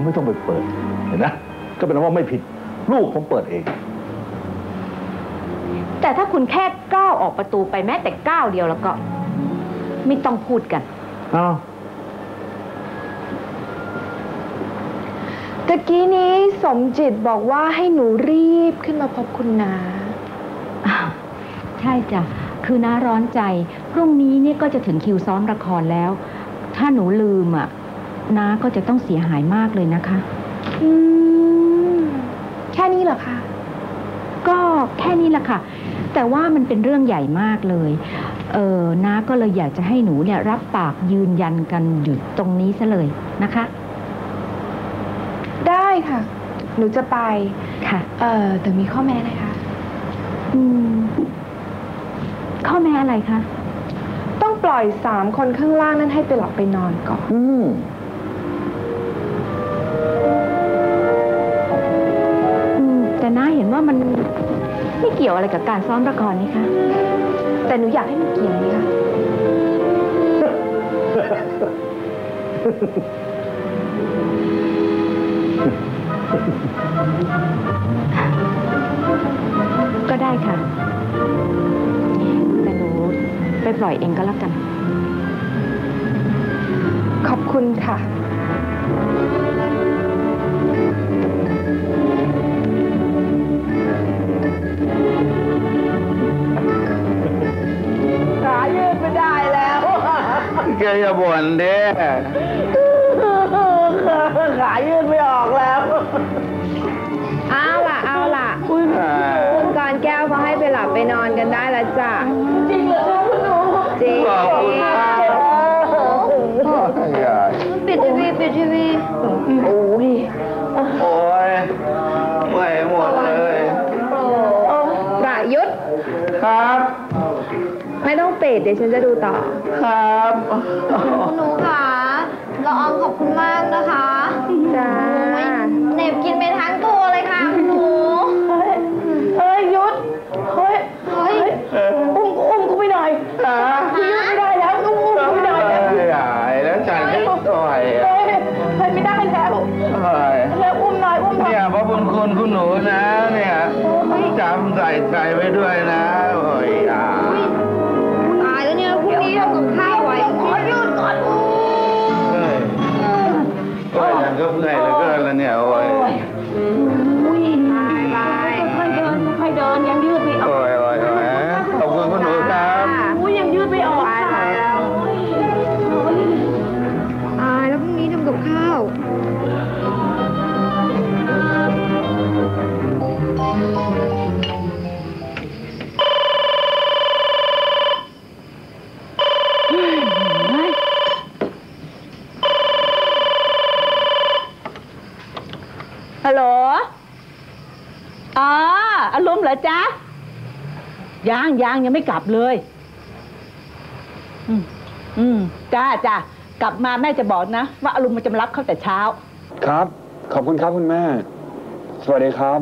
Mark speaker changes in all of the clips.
Speaker 1: ไม่ต้องไปเปิดเห็นนะก็เป็นว่าไม่ผิดลูกผมเปิดเอง
Speaker 2: แต่ถ้าคุณแค่ก้าวออกประตูไปแม้แต่ก้าวเดียวแล้วก็ไม่ต้องพูดกัน
Speaker 1: อ้าว
Speaker 3: ตะกี้นี้สมจิตบอกว่าให้หนูรีบขึ้นมาพบคุณนา
Speaker 2: ใช่จ้ะคือน้าร้อนใจพรุ่งนี้เนี่ยก็จะถึงคิวซ้อมละครแล้วถ้าหนูลืมอ่ะน้าก็จะต้องเสียหายมากเลยนะคะ
Speaker 3: แค่นี้เหรอคะ
Speaker 2: ก็แค่นี้แหละค่ะแต่ว่ามันเป็นเรื่องใหญ่มากเลยน้าก็เลยอยากจะให้หนูเนี่ยรับปากยืนยันกันอยู่ตรงนี้ซะเลยนะคะ
Speaker 3: ได้ค่ะหนูจะไป
Speaker 2: ค่ะ
Speaker 3: แต่มีข้อแม้นะคะ
Speaker 2: ข้อแม้อะไรคะ
Speaker 3: ต้องปล่อย3 คนข้างล่างนั้นให้ไปหลับไปนอนก่อน
Speaker 2: แต่น้าเห็นว่ามันไม่เกี่ยวอะไรกับการซ้อมละครนี่คะ
Speaker 3: แต่หนูอยากให้มันเกี่ยวนี่ค่ะ
Speaker 2: ก็ได้ค่ะแต่หนูไปปล่อยเองก็แล้วกัน
Speaker 3: ขอบคุณค่ะขายืดไม่ได้แล้ว
Speaker 1: แกอย่าบ่นเด้ขายืดไม่ออกแล้ว
Speaker 3: เอาล่ะคุณกรแก้วเขาให้ไปหลับไปนอนกันได้แล้วจ้ะจริงเหรอคุณหนูจริง
Speaker 1: ขอบคุณมาก
Speaker 3: ปิดทีวีโอ้ย
Speaker 1: ไม่หมดเลย
Speaker 3: ประยุทธ์
Speaker 1: ครับ
Speaker 3: ไม่ต้องปิดเดี๋ยวฉันจะดูต่อ
Speaker 1: ครับ
Speaker 3: คุณหนูค่ะละอองขอบคุณมากนะคะจ้าเหน็บกินไปทั้งตัวเลยค่ะคุณหนูยุทธอุ้มกูไปหน่อยยืดไม่ได้แล้วอุ้มกูไปหน่อย
Speaker 1: แล้วฉันจะต่อย
Speaker 3: ไม่ได้แล้วอุ้มหน่อย
Speaker 1: เนี่ยเพราะบุญคุณคุณหนูนะเนี่ยจำใส่ใจไว้ด้วยนะ
Speaker 3: ตายแล้วเนี่ยพรุ่งนี้ทำกับข้าวไว้ขอหยุดก่อน
Speaker 1: ฉันก็เมื่อยเหลือเกินแล้วเนี่ย
Speaker 3: ตายค่อยเดินยังยืดไม่ออก
Speaker 1: ขอบคุณคุณหนูครับ
Speaker 3: ยังยืดไม่ออกแล้วตายแล้วพรุ่งนี้ทำกับข้าว
Speaker 2: ฮัลโหลอารมณ์เหรอจ๊ะยังไม่กลับเลยจ้ากลับมาแม่จะบอกนะว่าอารมณ์มันจะมารับเขาแต่เช้า
Speaker 4: ครับขอบคุณครับคุณแม่สวัสดีครับ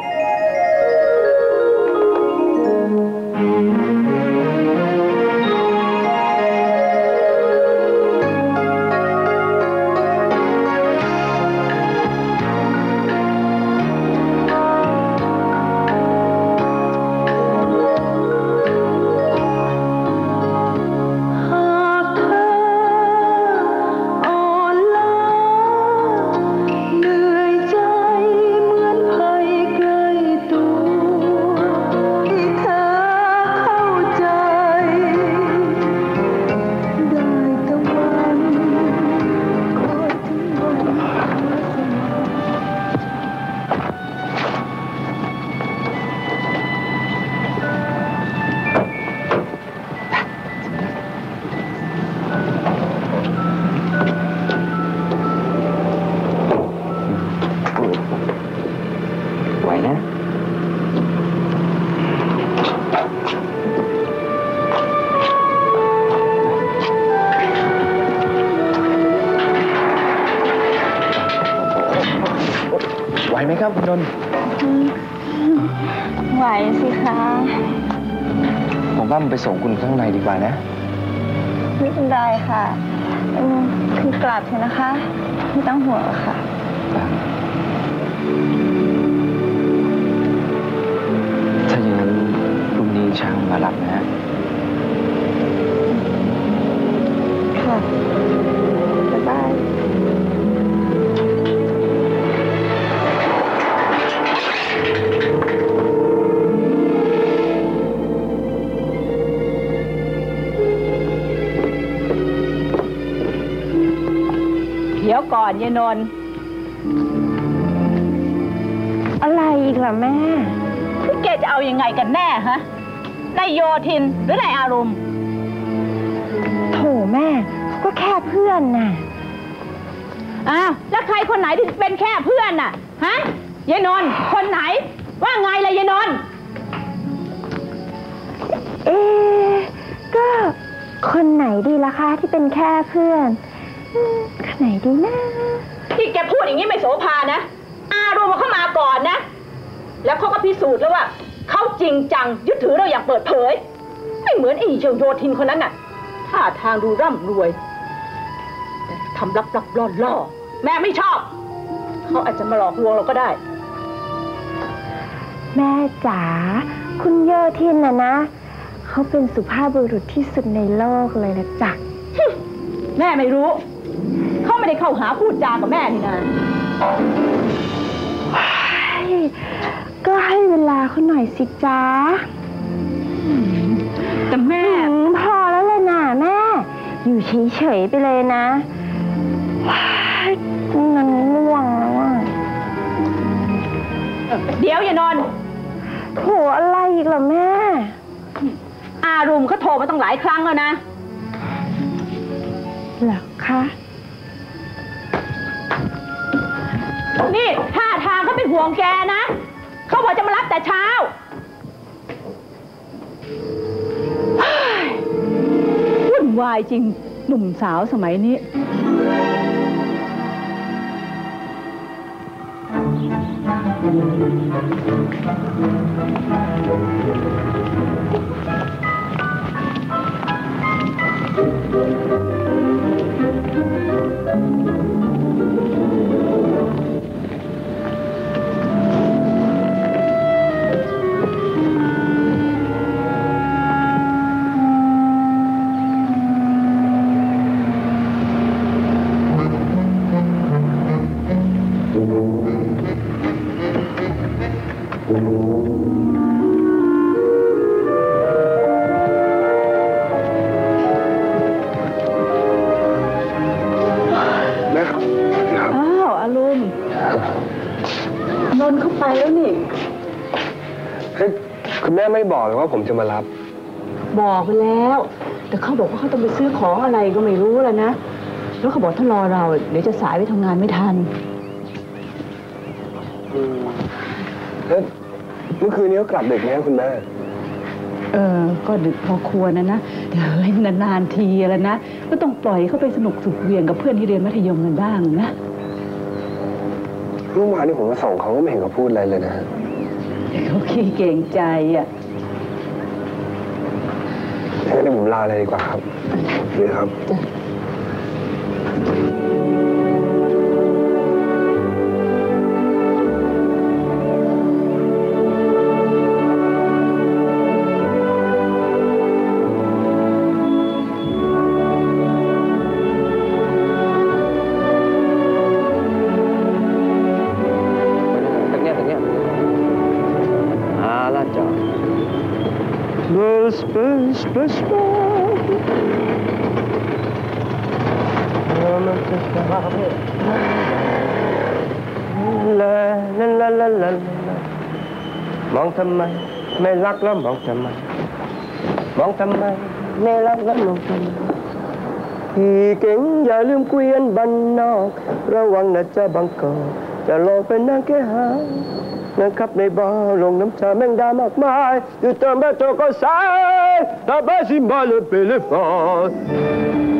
Speaker 4: ไหวไหมครับคุณนนท์
Speaker 3: ไหวสิคะ
Speaker 4: ผมว่ามันไปส่งคุณข้างในดีกว่านะ
Speaker 3: ไม่เป็นไรค่ะคือกลับเถอะนะคะไม่ต้องห่วงค่ะ
Speaker 1: ช่างมารับนะ
Speaker 3: ค่ะ บ๊ายบาย
Speaker 2: เดี๋ยวก่อนยายนนท์
Speaker 3: อะไรอีกล่ะแม่
Speaker 2: แกจะเอายังไงกันแน่ฮะนายโยธินหรือนายอารมณ์
Speaker 3: โถแม่เขาก็แค่เพื่อนน่ะ
Speaker 2: อ้าวแล้วใครคนไหนที่เป็นแค่เพื่อนน่ะฮะยายนนท์คนไหนว่าไงล่ะยายนนท์
Speaker 3: ก็คนไหนดีล่ะคะที่เป็นแค่เพื่อนคนไหนดีนะ
Speaker 2: ที่แกพูดอย่างนี้ไม่โสภานะอารมณ์เข้ามาก่อนนะแล้วเขาก็พิสูจน์แล้วว่าเขาจริงจังยึดถือเราอย่างเปิดเผยไม่เหมือนไอ้เจ้าโยธินคนนั้นน่ะท่าทางดูร่ำรวยแต่ทำลับๆล่อๆแม่ไม่ชอบเขาอาจจะมาหลอกลวงเราก็ได้
Speaker 3: แม่จ๋าคุณโยธินนะเขาเป็นสุภาพบุรุษที่สุดในโลกเลยนะจ๊ะ
Speaker 2: แม่ไม่รู้เขาไม่ได้เข้าหาพูดจากับแม่นี่นะ
Speaker 3: ก็ให้เวลาเขาหน่อยสิจ๊ะ
Speaker 2: แต่แม่
Speaker 3: พอแล้วเลยนะแม่อยู่เฉยๆไปเลยนะมันง่วงแล้วอ่ะ
Speaker 2: เดี๋ยวอย่านอน
Speaker 3: โถอะไรอีกล่ะแม่
Speaker 2: อารมณ์เขาโทรมาตั้งหลายครั้งแล้วนะ
Speaker 3: เหรอคะ
Speaker 2: นี่ท่าทางเขาเป็นห่วงแกนะเขาบอกจะมารับแต่เช้าวุ่นวายจริงหนุ่มสาวสมัยนี้
Speaker 4: คุณแม่ไม่บอกเลยว่าผมจะมารับ
Speaker 2: บอกไปแล้วแต่เขาบอกว่าเขาต้องไปซื้อของอะไรก็ไม่รู้แล้วนะแล้วเขาบอกถ้ารอเราเดี๋ยวจะสายไปทำงานไม่ทัน
Speaker 4: แล้วเมื่อคืนนี้ก็กลับดึกไหมคุณแม่
Speaker 2: ก็ดึกพอควรนะเดี๋ยวนานๆทีแล้วนะก็ต้องปล่อยเขาไปสนุกสุขเวียนกับเพื่อนที่เรียนมัธยมกันบ้างนะ
Speaker 4: เมื่อวานนี้ผมมาส่งเขาก็ไม่เห็นเขาพูดอะไรเลยนะ
Speaker 2: เขาขี้เก่งใจอ่ะ
Speaker 4: งั้นเดี๋ยวผมลาเลยดีกว่าครับดีครับ
Speaker 5: มองทำไมไม่รักแล้วมองทำไมมองทำไมไม่รักแล้วมองทำไมพี่เก่งอย่าลืมเกวียนบ้านนอกระวังนะจ๊ะบางกอกจะลองเป็นนางแค่หานะครับในบาร์ลงน้ำชาแมงดามากมายอยู่เติมแบบโจก็สายตาบ้าซิมบาเลเปเลฟอ